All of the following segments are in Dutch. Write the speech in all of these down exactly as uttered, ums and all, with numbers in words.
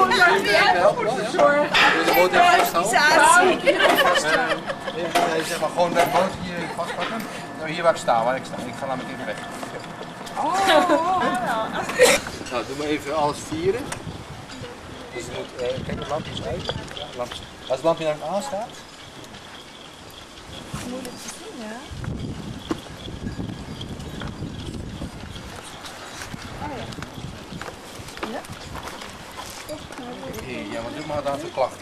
Dus wordt even vasthouden. Nee, zeg maar gewoon dat boot hier vastpakken. Nou, hier waar ik sta, waar ik sta. Ik ga nou meteen weg. Oh. Nou, doe maar even alles vieren. Dus je moet, uh, kijk het lampje eens uit. Ja, lampje. Als het lampje nou aan staat. Moeilijk te zien, ja. Oh ja. Ja. Hey, ja, maar doe maar dan voor klachten.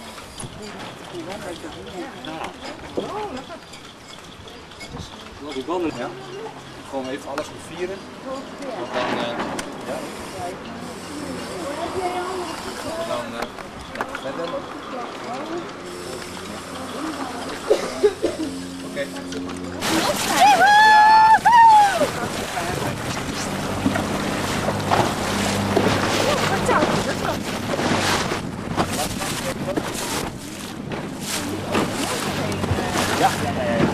Die wandelen, ja. Gewoon even alles moet vieren. Want dan, uh, ja. En dan, uh, verder. Oké. Ja, ja, ja, ja.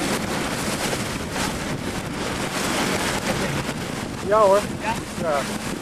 Ja hoor. Ja? Ja.